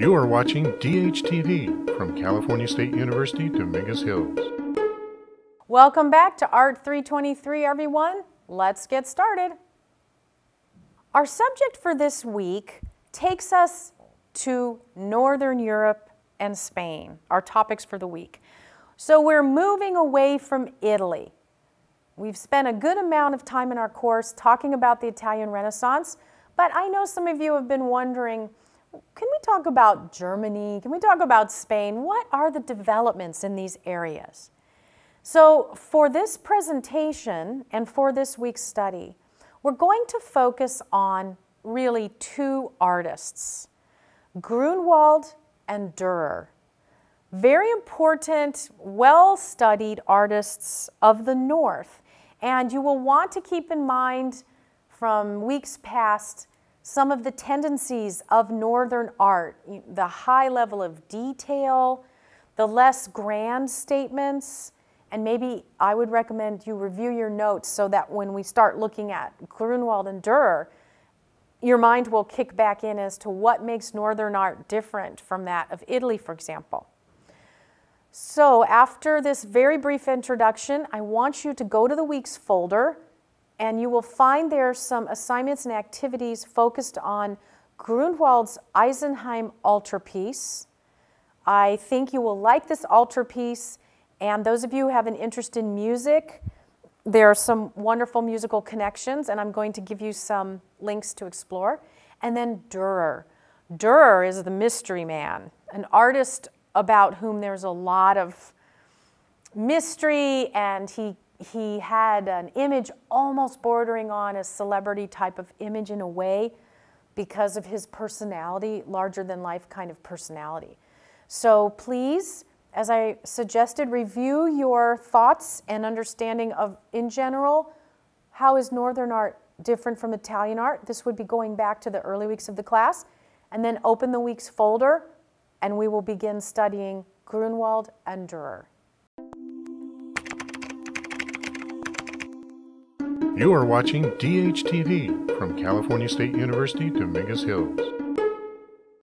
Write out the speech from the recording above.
You are watching DHTV from California State University, Dominguez Hills. Welcome back to ART323, everyone. Let's get started. Our subject for this week takes us to Northern Europe and Spain, our topics for the week. So we're moving away from Italy. We've spent a good amount of time in our course talking about the Italian Renaissance, but I know some of you have been wondering, can we talk about Germany? Can we talk about Spain? What are the developments in these areas? So for this presentation and for this week's study, we're going to focus on really two artists, Grunwald and Dürer. Very important, well-studied artists of the North. And you will want to keep in mind from weeks past some of the tendencies of Northern art, the high level of detail, the less grand statements, and maybe I would recommend you review your notes so that when we start looking at Grunwald and Dürer, your mind will kick back in as to what makes Northern art different from that of Italy, for example. So after this very brief introduction, I want you to go to the week's folder, and you will find there some assignments and activities focused on Grunwald's Eisenheim altarpiece. I think you will like this altarpiece, and those of you who have an interest in music, there are some wonderful musical connections, and I'm going to give you some links to explore. And then Dürer. Dürer is the mystery man, an artist about whom there's a lot of mystery, and he had an image almost bordering on a celebrity type of image in a way because of his personality, larger than life kind of personality. So please, as I suggested, review your thoughts and understanding of, in general, how is Northern art different from Italian art? This would be going back to the early weeks of the class. And then open the week's folder, and we will begin studying Grunwald and Dürer. You are watching DHTV from California State University, Dominguez Hills.